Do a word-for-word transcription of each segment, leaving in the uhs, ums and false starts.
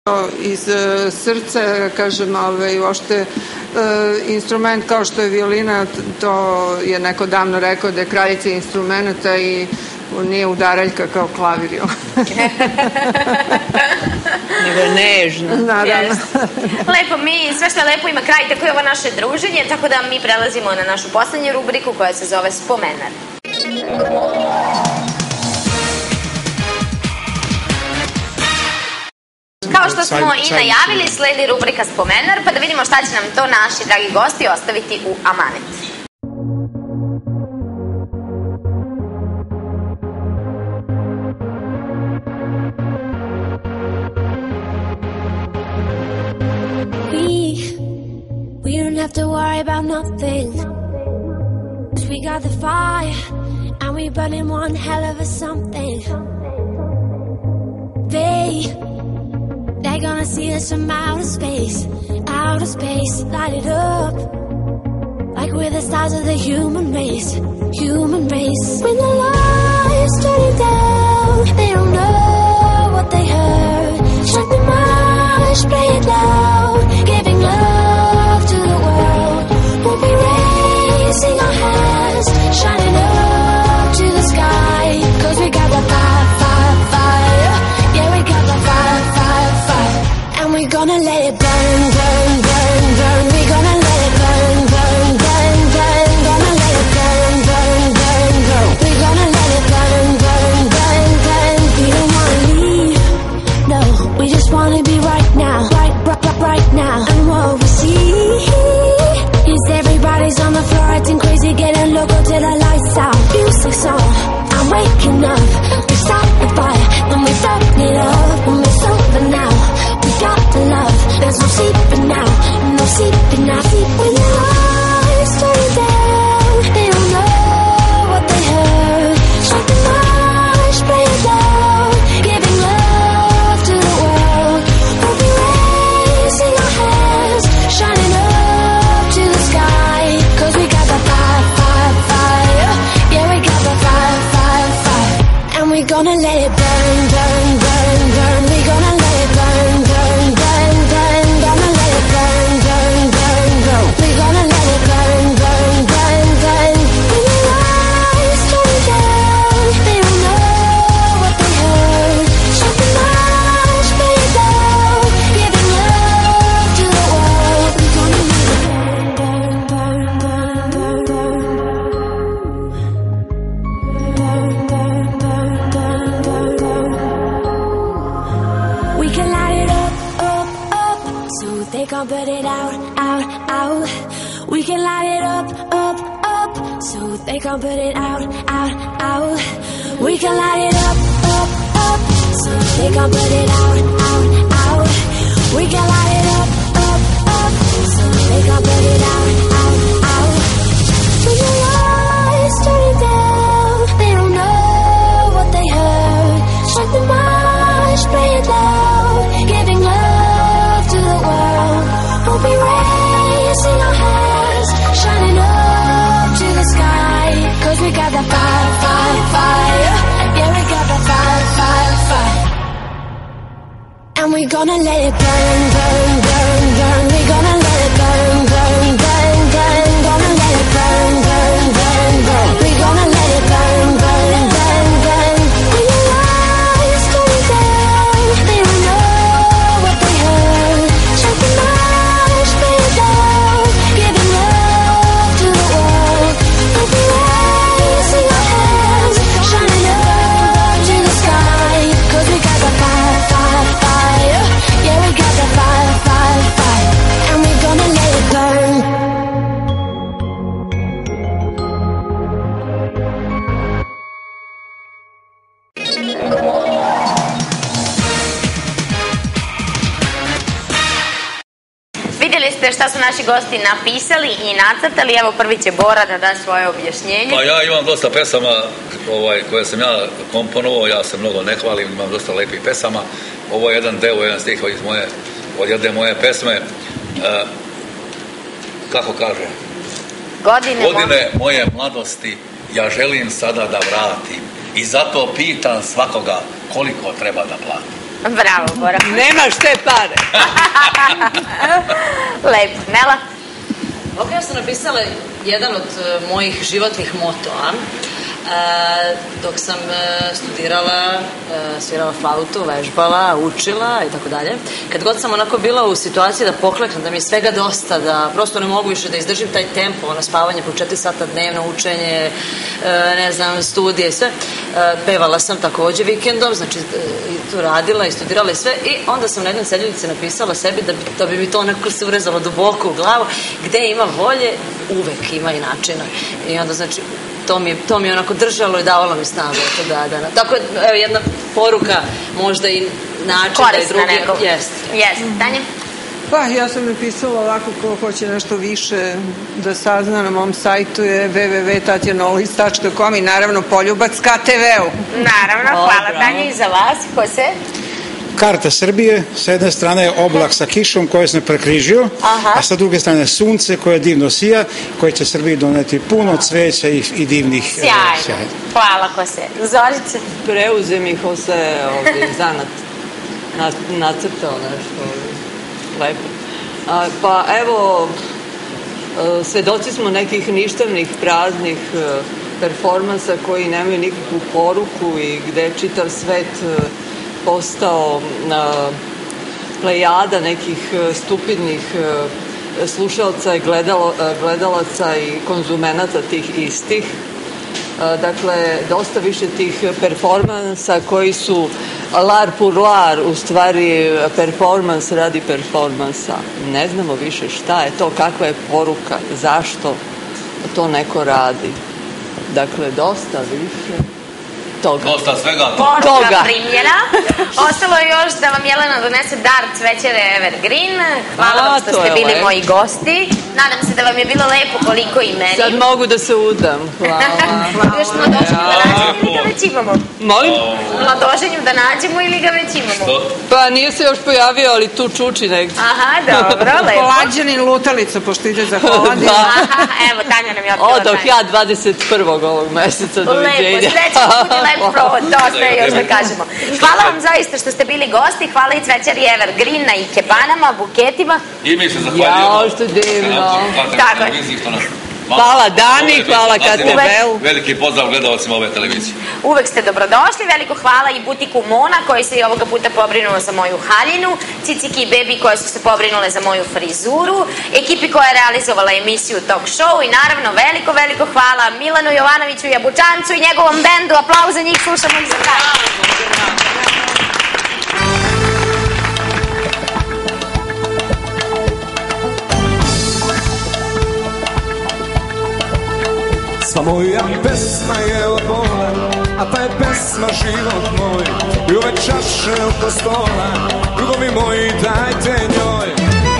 iz srca, kažem, uopšte instrument kao što je violina, to je neko davno rekao da je kraljica instrumenta i nije udaraljka kao klavir. Nego je nežno. Naravno. Lepo, mi, sve što je lepo ima kraj, tako je ovo naše druženje, tako da mi prelazimo na našu poslednju rubriku koja se zove Spomenar. Kao što smo i najavili, sledi rubrika Spomenar, pa da vidimo šta će nam to naši dragi gosti ostaviti u amanet. We don't have to worry about nothing, 'cause we got the fire and we burning one hell of a something. They They're gonna see us from outer space, outer space, light it up like we're the stars of the human race, human race. When the lights turn down, they don't know what they heard. Strike the march, play it loud, giving love to the world. We'll be raising our hands, shining up to the sky, 'cause we got the fire, fire, fire. Yeah, we got the fire, fire, fire. And we're gonna let it burn, burn, burn, burn. We're gonna let it burn, burn, burn, burn. Gonna let it burn, burn, burn, burn. We're gonna let it burn, burn, burn, burn. We don't wanna leave, no. We just wanna be right now, right, right, right, right now. And what we see is everybody's on the floor acting crazy, getting loco till the lights out. Music's on, I'm waking up. We start the fire, then we burn it up. When it's over now, we got the love. There's no sleeping now, no sleeping now. When the lights turn down, they don't know what they heard. Strike the march, play it loud, giving love to the world. We'll be raising our hands, shining up to the sky, 'cause we got the fire, fire, fire. Yeah, we got the fire, fire, fire. And we're gonna let it burn, burn, burn, burn. We're gonna let it burn, burn, burn, burn. Gonna let it burn, burn, burn, burn. We're gonna let it burn, burn, burn, burn. When the lights turn down, they don't know what they heard. Strike the march, play it loud, giving love to the world. We're gonna let it burn, burn, burn, burn, burn, burn, burn, burn, burn, burn, burn. We can light it up, up, up, so they can't put it out, out, out. We can light it up, up, up, so they can't put it out, out, out. We can light it up, up, up, so they can't put it out, out, out. We can light it up, up, up, so they can't put it out, out, out. When the lights turn down, they don't know what they heard. Strike the march, play it loud, giving love to the world. We'll be raising our hands, shining up to the sky, 'cause we got the fire, fire, fire. Yeah, we got the fire, fire, fire. And we're gonna let it burn, burn, burn, burn. We're gonna let it burn, burn, burn, burn. Gonna let it burn, burn, burn, burn. We're gonna let it burn, burn, burn, burn. When the lights turn down, they don't know what they heard. Strike the march, play it loud, giving love to the world. We'll be raising our hands, shining up to the sky, 'cause we got the fire, fire, fire. Yeah, we got the fire, fire, fire. And we're gonna let it burn. Vidjeli ste šta su naši gosti napisali i nacrtali. Evo, prvi će Bora da da svoje objašnjenje. Pa ja imam dosta pesama koje sam ja komponovao, ja se mnogo ne hvalim, imam dosta lepih pesama. Ovo je jedan deo, jedan stih od jedne moje pesme. Kako kaže? Godine moje mladosti ja želim sada da vratim i zato pitam svakoga koliko treba da platim. Bravo, Bora. Nemaš te pare. Lepo. Nela? Ovdje ja sam napisala jedan od mojih životnih motoa. Dok sam studirala, svirala flautu, vežbala, učila i tako dalje. Kad god sam onako bila u situaciji da pokleknem, da mi je svega dosta, da prosto ne mogu više da izdržim taj tempo, ono spavanje po četiri sata dnevno, učenje, ne znam, studije i sve. Pevala sam takođe vikendom, znači i tu radila i studirala i sve. I onda sam na jednoj sedljici napisala sebi da bi, da bi mi to onako se urezalo duboko u glavu. Gde ima volje, uvek ima i načina. I onda znači to mi, to mi je onako držalo i davalo mi snagu. Da, da, da. Tako, evo, jedna poruka, možda i način korisna da je drugi... nekog. Jest. Jest. Tanja? Pa, ja sam napisala ovako, ko hoće nešto više da sazna na mom sajtu je w w w tačka tatjanolis tačka com i naravno poljubac ka te ve u. Naravno, hvala Tanja i za vas. Ko se? Karta Srbije, sa jedne strane je oblak sa kišom koje se prekrižio, a sa druge strane sunce koje divno sija, koje će Srbiji doneti puno cveća i, i divnih sjajno. sjajno. Hvala Jose. Zorice? Preuze mi Jose ovdje zanat. Nacrtao nešto lepo. A, pa evo, svedoci smo nekih ništavnih, praznih performansa koji nemaju nikakvu poruku i gde je čitav svet postao uh, plejada nekih uh, stupidnih uh, slušalca i gledalo, uh, gledalaca i konzumenata tih istih. Uh, dakle, dosta više tih performansa koji su lar pour lar, u stvari performans radi performansa. Ne znamo više šta je to, kakva je poruka, zašto to neko radi. Dakle, dosta više toga. Dosta svega Poruka toga. primljena. Ostalo je još da vam Jelena donese dar cvećere Evergreen. Hvala vam što ste bili lepo. Moji gosti. Nadam se da vam je bilo lepo koliko i meni. Sad mogu da se udam. Hvala. Još mladoženju da nađemo ili ga već imamo? Molim? Mladoženju da nađemo ili ga već imamo? Pa nije se još pojavio, ali tu čuči negdje. Aha, dobro, lepo. Hlađanin lutalica, pošto ide za hladi. Aha, evo, Tanja nam je otkrila. Odoh ja dvadeset prvog ovog meseca, doviđenja. Lepo, srećan put i lep provod, dosta je još da kažemo. Hvala vam zaista što ste bili gosti, hvala i cvećari Evergreen na ikebanama, buketima. I mi se zahvaljujemo. Jao, što divno. Tako je. Hvala Dani, hvala K T V-u. Veliki pozdrav gledalcima ove televizije. Uvek ste dobrodošli, veliko hvala i butiku Mona koji se i ovoga puta pobrinuo za moju haljinu, Ciciki i Bebi koje su se pobrinule za moju frizuru, ekipi koja je realizovala emisiju Talk Show i naravno veliko, veliko hvala Milanu Jovanoviću Jabučancu i njegovom bendu. Aplauz za njih, slušamo ih za kraj. Sva moja pesma je od bola, a ta je pesma život moj. I ove čaše oko stola, drugovi moji dajte njoj.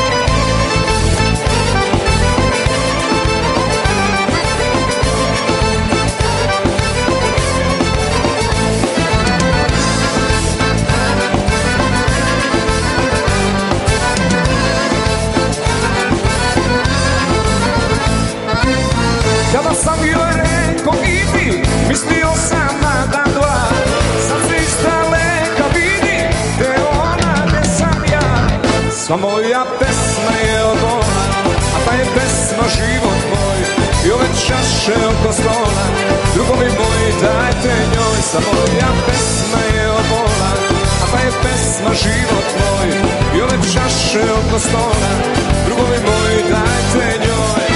Kada sam joj rekao idi, mislio sam na dan dva. Sad se iz daleka vidi, gde ona, gde sam ja. Sva moja pesma je od bola, a ta je pesma život moj. I ove čaše oko stola, drugovi moji dajte njoj. Sva moja pesma je od bola, a ta je pesma život moj. I ove čaše oko stola, drugovi moji dajte njoj.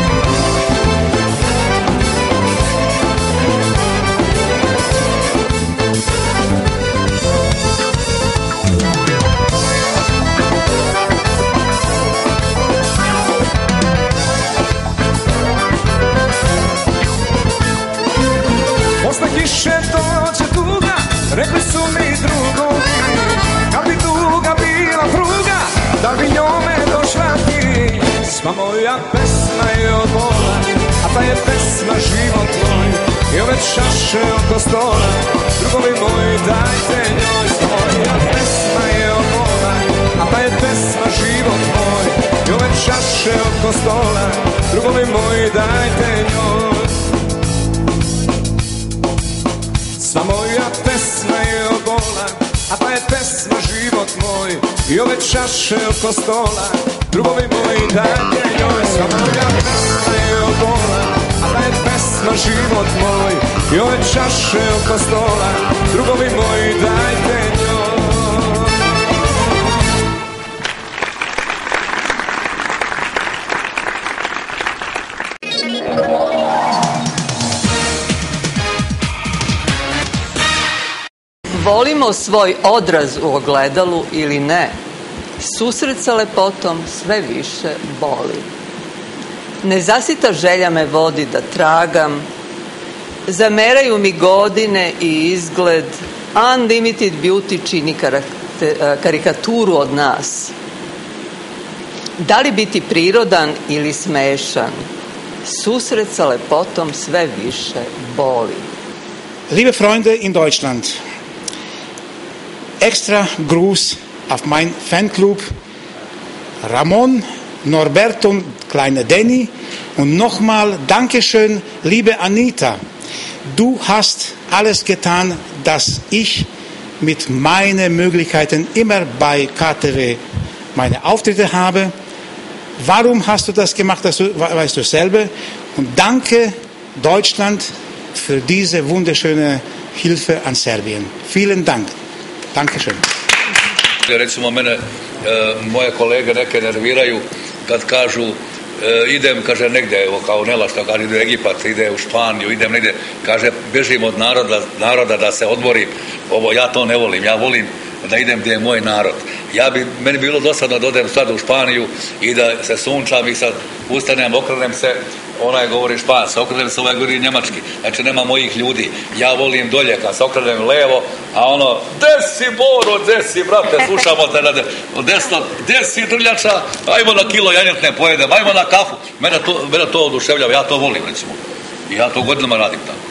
Posle kiše dođe tuga, rekli su mi drugovi, kad bi tuga bila pruga, da bi njome došla ti. Sva moja pesma je od bola, a ta je pesma život moj. I ove čaše oko stola, drugovi moji dajte njoj. Sva moja pesma je od bola, a ta je pesma život moj. I ove čaše oko stola, drugovi moji dajte njoj. Sva moja pesma je od bola, a ta je pesma moj i ove čaše oko stola. Drugovi moji, dajte njoj, sva moja pesma je od bola, a da je pesma život moj i ove čaše oko stola. Drugovi moji, dajte njoj. Volimo svoj odraz u ogledalu ili ne, susret sa lepotom sve više boli. Nezasita želja me vodi da tragam, zameraju mi godine i izgled, unlimited beauty čini karikaturu od nas. Da li biti prirodan ili smešan, susret sa lepotom sve više boli. Liebe Freunde in Deutschland, extra Gruß auf mein Fanclub Ramon, Norberto und kleine Danny und nochmal Dankeschön, liebe Anita. Du hast alles getan, dass ich mit meinen Möglichkeiten immer bei K T V meine Auftritte habe. Warum hast du das gemacht, das weißt du selber. Und danke Deutschland für diese wunderschöne Hilfe an Serbien. Vielen Dank. Dankeschön. Recimo mene, moje kolege neke nerviraju kad kažu idem, kaže, negde, evo, kao Nela što kaže, ide u Egipat, ide u Španiju, idem negde, kaže, bežim od naroda, naroda da se odmorim. Ovo, ja to ne volim, ja volim da idem gdje je moj narod. Ja bi, meni bilo dosadno da odem sad u Španiju i da se sunčam i sad ustanem, okrenem se, onaj govori španski, okrenem se, ovaj govori njemački, znači nema mojih ljudi. Ja volim dolje, kad se okrenem levo, a ono, gde si Boro, gde si, brate, slušamo te, rade, desno, gde si drljača, ajmo na kilo janjetne pojedem, ajmo na kafu. Mene to, mene to oduševljava, ja to volim, recimo. I ja to godinama radim tamo.